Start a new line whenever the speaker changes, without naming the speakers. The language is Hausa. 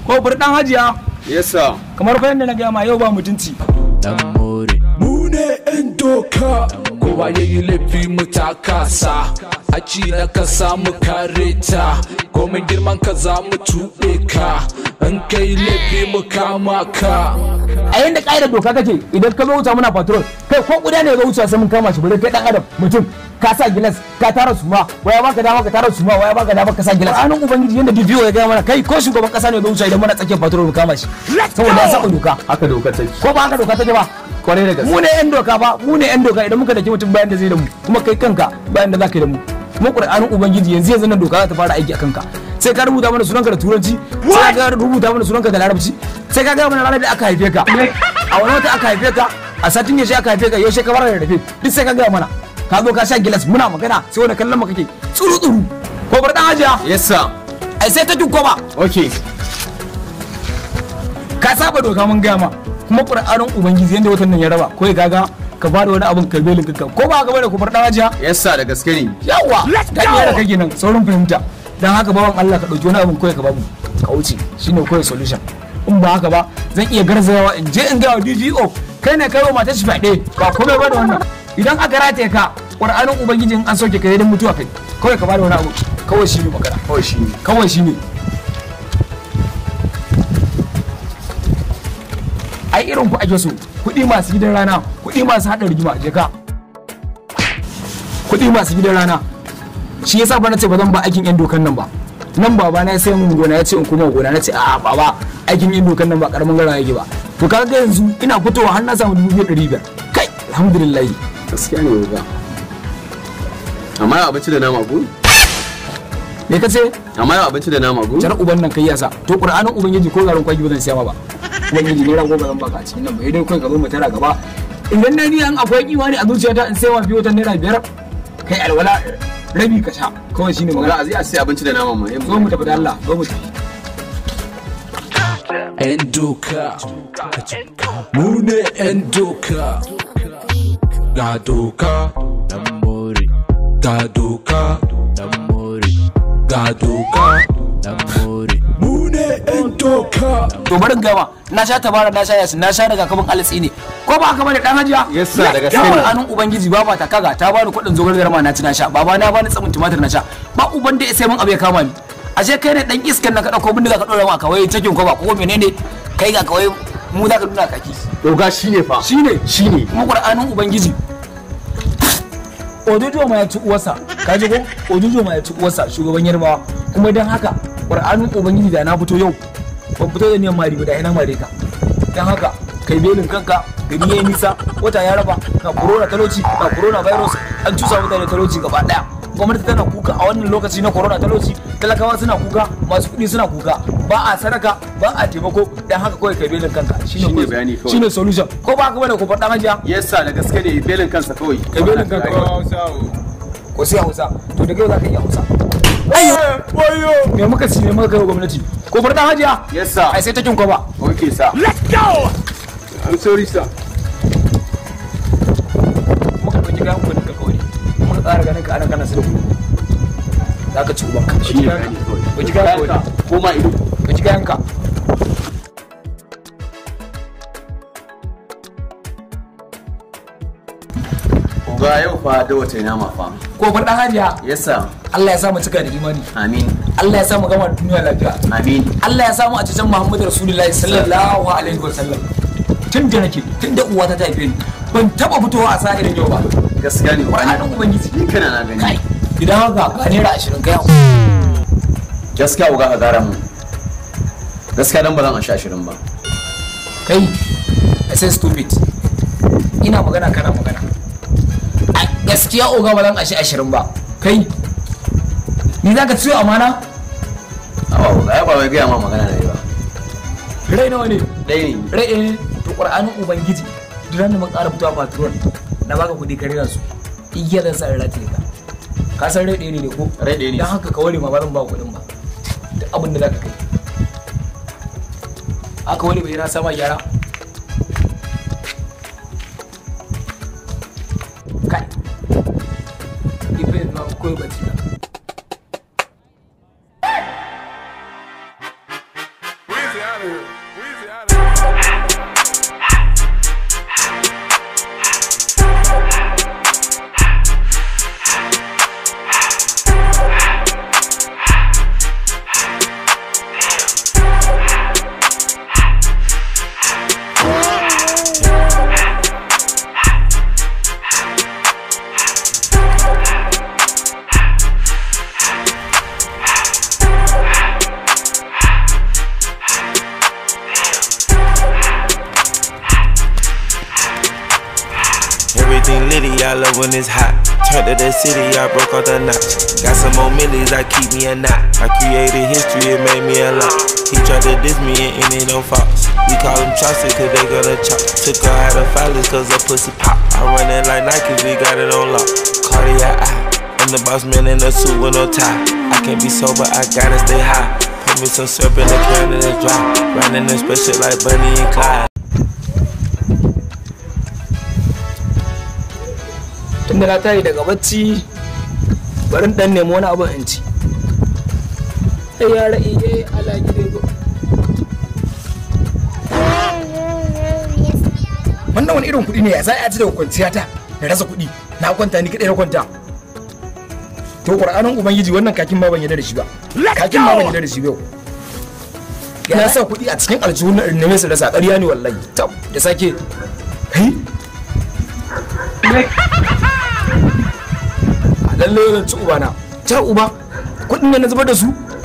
ko burdan hajiya.
Yes sir.
Kamar fa yanda na ga ma yau ba mutunci.
Dan more. Mu ne yan doka. Kowa yayi laifi mu ta kasa. Aci na ka samu kare ta. Komai girman ka za mu tuɓe ka. An kai laifi mu kama ka.
A yanda ƙa'idar doka kake idan ka zo wuta muna patrol kai ko kuda ne ga wuta sai mun kama shi bare kai dan adam mutum ka sa gilas ka tara suma waya baka dama ka tara suma waya baka dama ka sa gilas anan ubangiji yanda DPO ya ga mana kai ko shugaban kasa ne ga wuta idan muna tsakiyar patrol mu kama shi saboda ya saba doka.
Haka doka take.
Ko ba haka doka take ba
Kwarai da gaske.
mu ne yan doka ba mu ne yan doka idan muka daki mutum bayan da zai da mu kuma kai kanka bayan da zaka yi da mu kuma Qur'anin ubangiji yanzu nan doka za ta fara aiki a kanka sai ka rubuta mana sunanka da turanci sai ka rubuta mana sunanka da larabci sai ka ga mana ranar da aka haife ka a wani wata aka haife ka a satin yaushe aka haife ka yaushe ka fara rarrafe duk sai ka ga mana ka zo ka sha gilas muna magana sai wani kallon maka kake tsuru tsuru ko bar dan hajiya.
Yes sir.
Ai sai ta dukko ba
Okay.
ka saba doka mun gaya ma kuma Qur'anin ubangiji yanda watan nan ya raba ko ka ga ka bada wani abin kalbelin kanka ko ba ka bane ku bar dan hajiya.
Yes sir da gaske ne.
Yawa da iya da kake nan saurin fahimta dan haka bawan Allah ka dauki wani abin koyi ka babu ka wuce shine koyi solution in ba haka ba zan iya garzayawa in je in ga DGO kai ne kai wa matar shi fade ba komai ba da wannan idan aka rataye ka Qur'anin ubangiji in an soke ka idan mutuwa kai kawai ka bada wani abu kawai shi ne magana kawai shi ne ai irin ku ake so kuɗi masu gidan rana kuɗi masu haɗa rigima je ka kuɗi masu gidan rana shi yasa ba na ce ba zan ba aikin yan dokan nan ba nan baba na sai mun gona ya ce in kuma gona na ce a'a baba aikin yan dokan nan ba karamin gara yake ba to kaga yanzu ina fitowa har na samu 2500 kai alhamdulillah
Gaskiya ne ba. Amma yau abinci da nama ko?
me kace
Amma yau abinci da nama ko?
jar uban nan kai yasa to Qur'anin ubangiji ko garin kwaki ba zan siya ma ba ubangiji ne rago ba zan baka a cikin nan ba idan kai ka zo mu tara gaba idan na ni an akwai imani a zuciyata in sai wa biyo ta naira 5 kai alwala rabi ka sha kawai shine magana.
Magana a sai abinci da nama mu.
Zo mu tafi da Allah zo mu tafi.
Yan doka. Mu ne yan doka. Ga doka. Dan more. Ga doka. Dan more. Ga doka. Dan more. Mu ne yan doka.
To barin gama na sha tabara na sha yasin na sha daga kabin alatsi ne ko ba haka bane dan hajiya.
Yes sir daga gaske ne.
Anan ubangiji baba ta kaga ta bani kudin zogar garma na ci na sha baba na bani tsamin tumatir na sha ba uban da sai mun abu ya kama ni ashe kai ne dan iskan na ka dauko bindiga ka dora ma kawai cikin ko ba ko menene kai ga kawai mu za ka nuna kaki
Doga shine fa.
shine kuma Qur'anin ubangiji Ojojo ma ya ci uwarsa ka ji ko Ojojo ma ya ci uwarsa shugaban Yarbawa kuma dan haka Qur'anin ubangiji da na fito yau ban fito da niyan mari ba da ina mare ka dan haka kai belin kanka gari yayi nisa wata ya raba ka corona talauci ka corona virus an cusa mutane talauci gaba daya gwamnati tana kuka a wannan lokaci na corona talauci talakawa suna kuka masu kuɗi suna kuka ba a sadaka ba a taimako dan haka kawai kai belin kanka
Shine bayani kawai.
shine solution ko ba ka bane ko faɗa hajiya.
Yes sir da gaske ne belin kansa kawai.
Kai belin kanka ko sai Hausa to daga yau za ka iya Hausa. Wayo me muka ci ne muka kai gwamnati ko faɗa hajiya.
Yes sir.
Ai sai ta kin ko ba.
Okay sir.
Let's go.
I'm sorry sir.
Muka ɗauki gayan kuɗin ka kawai muka tsara ganin ka ana kana sai da kuɗi za ka ci ubanka.
Shine bayani kawai.
Ɗauki gayan kawai
Ko ma ido.
ɗauki gayan ka.
Oga yau fa da wata nama fa.
Ko faɗa hajiya.
Yes sir.
Allah ya sa mu cika da imani.
Amin.
Allah ya sa mu gama duniya lafiya.
Amin.
Allah ya sa mu a cikin Muhammadu Rasulullahi sallallahu alaihi wasallam. Tun da nake tun da uwa ta haife ni ban taba fitowa a sa'irin yau ba.
Gaskiya ne.
Qur'anin ubangiji.
Ni kana na gani.
Kai idan haka ga naira 20 kai.
Gaskiya uga ka gara mu. Gaskiya dan ba zan asha 20 ba.
Kai I say stupid. Ina magana kana magana. Gaskiya uga ba zan ashe 20 ba. Kai ni zaka ciyo amana?
Awa uga ya ba wai ga ma magana ne ba.
Rai nawa ne?
Dai ne.
Rai to Qur'anin ubangiji duran da mun ƙara fitowa patron na baka kudi kare su igiyar da sa rati ka san rai ɗaya ne ko
Rai ɗaya ne.
dan haka ka ware ma ba zan ba kudin ba duk abin da zaka kai aka ware bai na sama gyara kai ife na koyi bacci na
getting litty, I love when it's hot. Turned to the city, I broke off the notch. Got some more millies, I keep me a knot. I created history, it made me a lot. He tried to diss me and it no false. We call him Chaucer cause they gonna chop. Took her out of filers cause her pussy pop. I run it like Nike, we got it on lock. Cardiac eye, I'm the boss man in a suit with no tie. I can't be sober, I gotta stay high. Put me some syrup in the can and it's dry. Riding this special like Bunny and Clyde.
Tunda na tayi daga bacci barin dan nemo wani abin in ci. Ai yara iye ala gide go. Wannan wani irin kuɗi ne ya sai a ci daga kwanciya ta da rasa kuɗi na kwanta ni kadai na kwanta. To Qur'anin Ubangiji wannan kakin ma ban yarda da shi ba. Kakin ma ban yarda da shi ba. Ya sa kuɗi a cikin aljihun na neme su rasa ƙarya ne wallahi. Tab da sake. Kai lalle zan ci uba na. Ta uba kuɗin ne na zubar da su.